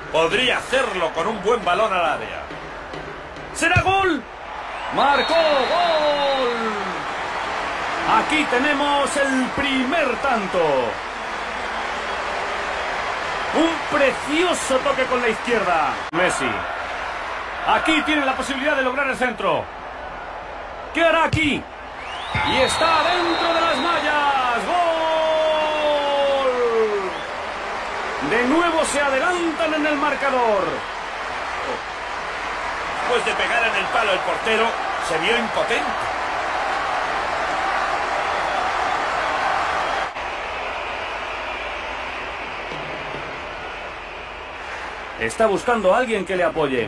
Podría hacerlo con un buen balón al área. ¿Será gol? ¡Marcó! ¡Gol! Aquí tenemos el primer tanto. Un precioso toque con la izquierda. Messi. Aquí tiene la posibilidad de lograr el centro. ¿Qué hará aquí? Y está dentro de las mallas. ¡Gol! De nuevo se adelantan en el marcador. Después de pegar en el palo el portero, se vio impotente. Está buscando a alguien que le apoye.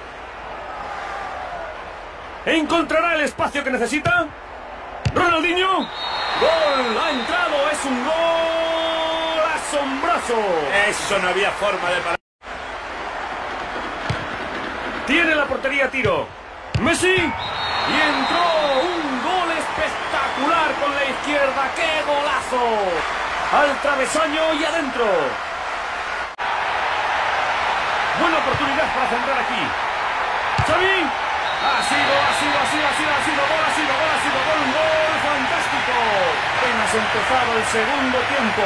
¿Encontrará el espacio que necesita? ¡Ronaldinho! ¡Gol! ¡Ha entrado! ¡Es un gol asombroso! Eso no había forma de parar. Tiene la portería a tiro. ¡Messi! Y entró un gol espectacular con la izquierda. ¡Qué golazo! Al travesaño y adentro. Buena oportunidad para centrar aquí. ¡Xavi! Ha sido gol, un gol fantástico. Apenas empezado el segundo tiempo.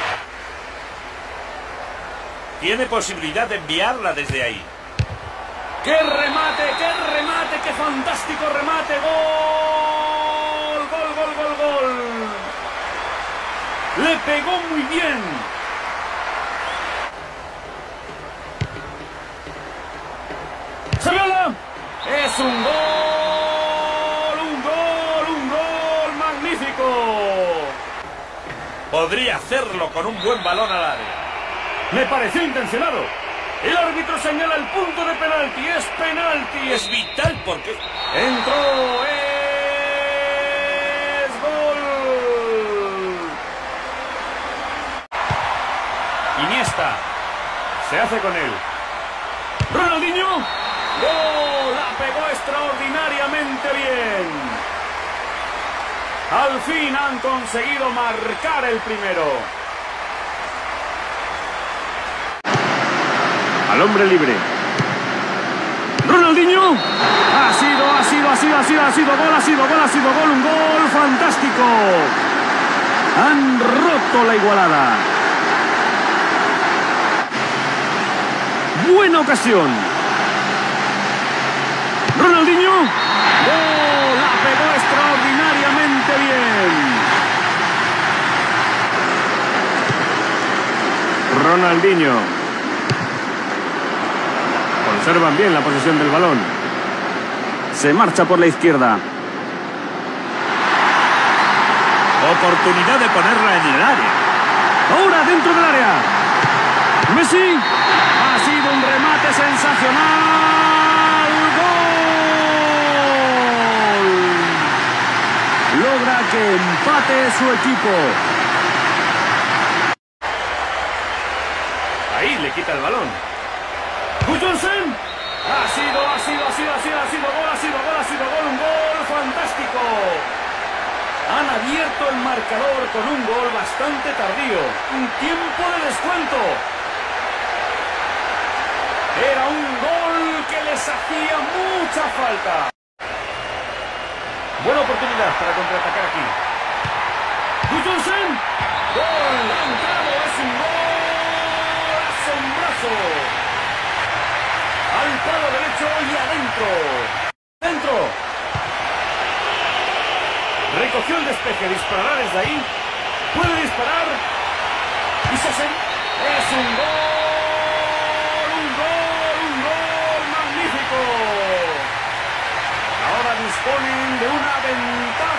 Tiene posibilidad de enviarla desde ahí. ¡Qué remate, qué fantástico remate! ¡Gol! ¡Gol! Le pegó muy bien. ¡Saviola! ¡Es un gol! ¡Magnífico! Podría hacerlo con un buen balón al área. Me pareció intencionado. El árbitro señala el punto de penalti. ¡Es penalti! Es vital porque... ¡Entró! ¡Es gol! Iniesta. Se hace con él. ¡Ronaldinho! ¡Gol! ¡La pegó extraordinariamente bien! Al fin han conseguido marcar el primero. Al hombre libre. ¡Ronaldinho! Ha sido gol, un gol fantástico. Han roto la igualada. Buena ocasión. ¡Ronaldinho! ¡Gol! ¡La pegó extraordinariamente bien! Ronaldinho. Conservan bien la posesión del balón. Se marcha por la izquierda. Oportunidad de ponerla en el área. Ahora dentro del área. Messi. Ha sido un remate sensacional. ¡Gol! Logra que empate su equipo. Ahí le quita el balón. Gudjohnsen. Ha sido gol, un gol fantástico. Han abierto el marcador con un gol bastante tardío. Un tiempo de descuento. Era un gol que les hacía mucha falta. Buena oportunidad para contraatacar aquí. Gudjohnsen. Gol. Ha entrado. Es un gol asombroso. Al palo derecho y adentro. ¡Dentro! Recogió el despeje. Disparará desde ahí. Puede disparar. Y se hace. ¡Es un gol! ¡Un gol magnífico! Ahora disponen de una ventaja